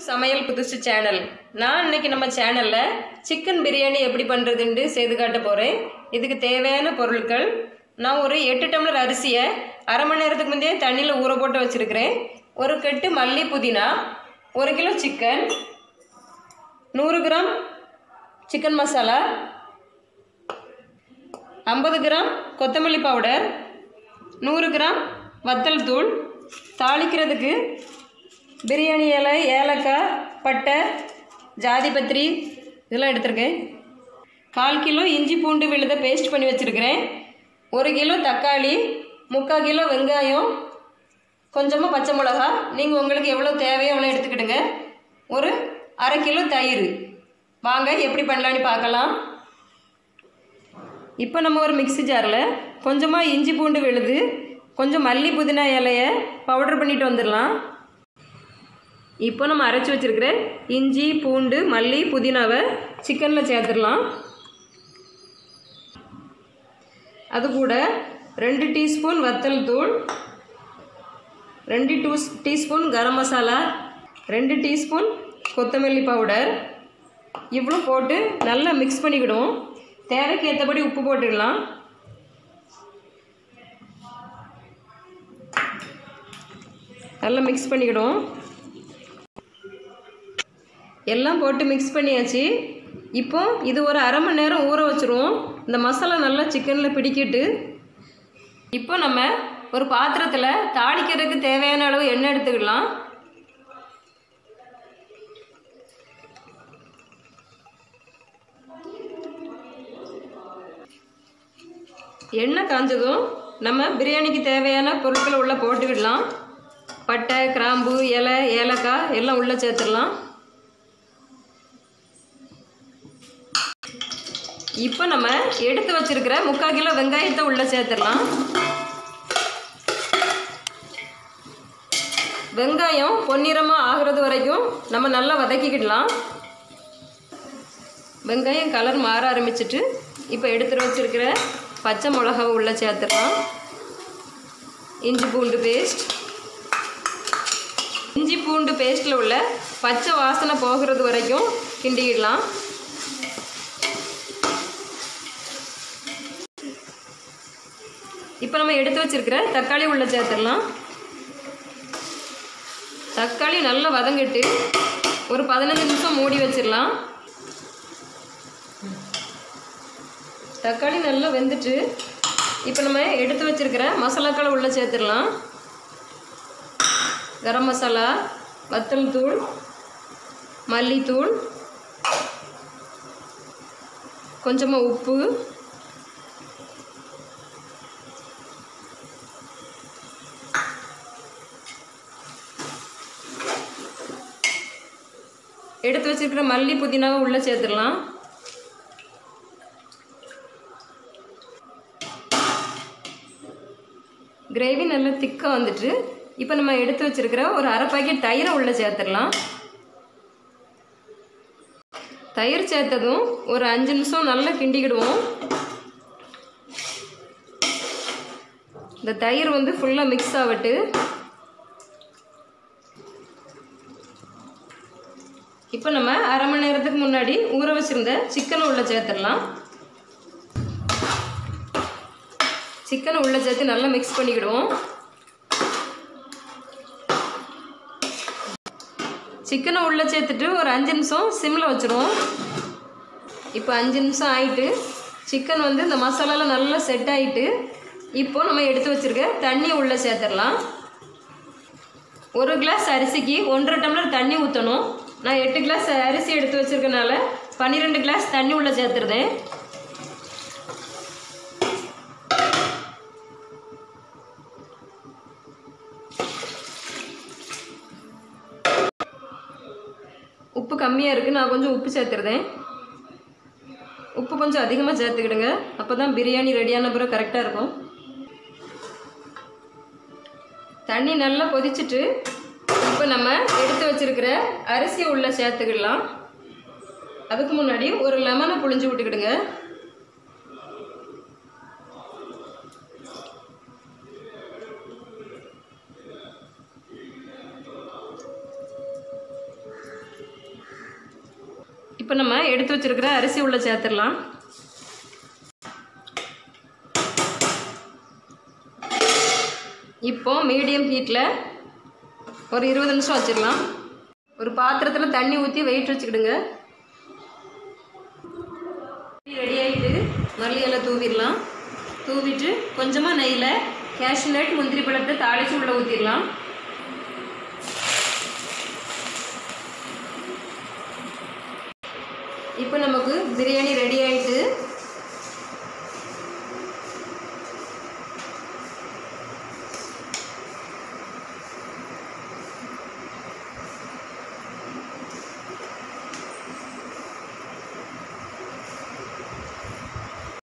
சமையல் புதுசு சேனல். நான் இன்னைக்கு நம்ம சேனல்ல சிக்கன் பிரியாணி எப்படி பண்றதுன்னு செய்து காட்ட போறேன். இதுக்கு தேவையான பொருட்கள், நான் ஒரு 8 டம்ளர் அரிசியை அரை மணி நேரத்துக்கு முந்தைய தண்ணியில் ஊற போட்டு வச்சிருக்கிறேன். ஒரு கட்டு மல்லி புதினா, 1 kilo chicken, 100 gram chicken masala, 50 gram கொத்தமல்லி பவுடர், 100 கிராம் வத்தல் தூள், தாளிக்கிறதுக்கு பிரியாணி இலை, ஏலக்காய், பட்டை, ஜாதிபத்திரி இதெல்லாம் எடுத்துருக்கேன். 1/4 கிலோ இஞ்சி பூண்டு விழுத பேஸ்ட் பண்ணி வச்சுருக்கிறேன். 1 கிலோ தக்காளி, 3/4 கிலோ வெங்காயம், கொஞ்சமாக பச்சை மிளகா, நீங்கள் உங்களுக்கு எவ்வளோ தேவையோ அவ்வளோ எடுத்துக்கிடுங்க. ஒரு 1/2 கிலோ தயிர். வாங்க எப்படி பண்ணலான்னு பார்க்கலாம். இப்போ நம்ம ஒரு மிக்ஸி ஜாரில் கொஞ்சமாக இஞ்சி பூண்டு விழுது, கொஞ்சம் மல்லி புதினா இலையை பவுடர் பண்ணிட்டு வந்துடலாம். இப்போ நம்ம அரைச்சி வச்சுருக்கிற இஞ்சி பூண்டு மல்லி புதினாவை சிக்கனில் சேர்த்துடலாம். அது கூட 2 டீஸ்பூன் வத்தல் தூள், 2 டீஸ்பூன் கரம் மசாலா, 2 டீஸ்பூன் கொத்தமல்லி பவுடர், இவ்வளோ போட்டு நல்லா மிக்ஸ் பண்ணிக்கிடுவோம். தேவைக்கு ஏற்றபடி உப்பு போட்டுடலாம். நல்லா மிக்ஸ் பண்ணிக்கிடுவோம். எல்லாம் போட்டு மிக்ஸ் பண்ணியாச்சு. இப்போ இது ஒரு அரை மணி நேரம் ஊற வச்சுருவோம். இந்த மசாலா நல்லா சிக்கனில் பிடிக்கிட்டு, இப்போ நம்ம ஒரு பாத்திரத்தில் தாளிக்கிறதுக்கு தேவையான அளவு எண்ணெய் எடுத்துக்கிடலாம். எண்ணெய் காஞ்சதும் நம்ம பிரியாணிக்கு தேவையான பொருட்களை உள்ளே போட்டுக்கிடலாம். பட்டை, கிராம்பு, இலை, ஏலக்காய் எல்லாம் உள்ளே சேர்த்துடலாம். இப்போ நம்ம எடுத்து வச்சிருக்கிற 3/4 கிலோ வெங்காயத்தை உள்ளே சேர்த்துடலாம். வெங்காயம் பொன்னிறமாக ஆகிறது வரைக்கும் நம்ம நல்லா வதக்கிக்கிடலாம். வெங்காயம் கலர் மாற ஆரம்பிச்சிட்டு இப்போ எடுத்துகிட்டு வச்சிருக்கிற பச்சை மிளகாவை உள்ளே சேர்த்துடலாம். இஞ்சி பூண்டு பேஸ்ட், இஞ்சி பூண்டு பேஸ்ட்டில் உள்ள பச்சை வாசனை போகிறது வரைக்கும் கிண்டிக்கிடலாம். இப்போ நம்ம எடுத்து வச்சிருக்கிற தக்காளி உள்ளே சேர்த்துடலாம். தக்காளி நல்லா வதங்கிட்டு ஒரு 15 நிமிஷம் மூடி வச்சிடலாம். தக்காளி நல்லா வெந்துட்டு இப்போ நம்ம எடுத்து வச்சிருக்கிற மசாலாக்களை உள்ளே சேர்த்துடலாம். கரம் மசாலா, வத்தல் தூள், மல்லித்தூள், கொஞ்சமாக உப்பு, எடுத்து வச்சிருக்கிற மல்லி புதினாவை உள்ளே சேர்த்துடலாம். கிரேவி நல்லா திக்காக வந்துட்டு இப்போ நம்ம எடுத்து வச்சிருக்கிற ஒரு அரை பாக்கெட் தயிரை உள்ளே சேர்த்துடலாம். தயிர் சேர்த்ததும் ஒரு 5 நிமிஷம் நல்லா கிண்டிக்கிடுவோம். இந்த தயிர் வந்து ஃபுல்லாக மிக்ஸ் ஆகட்டு. இப்போ நம்ம அரை மணி நேரத்துக்கு முன்னாடி ஊற வச்சுருந்த சிக்கனை உள்ளே சேர்த்துடலாம். சிக்கனை உள்ளே சேர்த்து நல்லா மிக்ஸ் பண்ணிக்கிடுவோம். சிக்கனை உள்ளே சேர்த்துட்டு ஒரு 5 நிமிஷம் சிம்மில் வச்சுருவோம். இப்போ 5 நிமிஷம் ஆகிட்டு சிக்கன் வந்து இந்த மசாலாவில் நல்லா செட் ஆகிட்டு இப்போ நம்ம எடுத்து வச்சுருக்க தண்ணி உள்ளே சேர்த்துடலாம். 1 கிளாஸ் அரிசிக்கு 1.5 டம்ளர் தண்ணி ஊற்றணும். நான் 8 கிளாஸ் அரிசி எடுத்து வச்சுருக்கனால 12 கிளாஸ் தண்ணி உள்ளே சேர்த்துருந்தேன். உப்பு கம்மியாக இருக்குது, நான் கொஞ்சம் உப்பு சேர்த்துருந்தேன். உப்பு கொஞ்சம் அதிகமாக சேர்த்துக்கிடுங்க, அப்போ தான் பிரியாணி ரெடியான பிறகு கரெக்டாக இருக்கும். தண்ணி நல்லா கொதிச்சுட்டு இப்போ நம்ம எடுத்து வச்சிருக்கிற அரிசியை உள்ளே சேர்த்துக்கிடலாம். அதுக்கு முன்னாடி ஒரு லெமனை புழிஞ்சு விட்டுக்கிடுங்க. இப்போ நம்ம எடுத்து வச்சிருக்கிற அரிசி உள்ள சேர்த்துடலாம். இப்போ மீடியம் ஹீட்டில் ஒரு 20 நிமிஷம் வச்சிடலாம். ஒரு பாத்திரத்தில் தண்ணி ஊற்றி வெயிட் வச்சுக்கிடுங்க. ரெடி ஆகிட்டு மல்லி இலை தூவிடலாம். தூவிட்டு கொஞ்சமாக நெய்யில் கேஷ்யூ நட் முந்திரி பழத்தை தாளித்து உள்ளே ஊற்றிடலாம். இப்போ நமக்கு பிரியாணி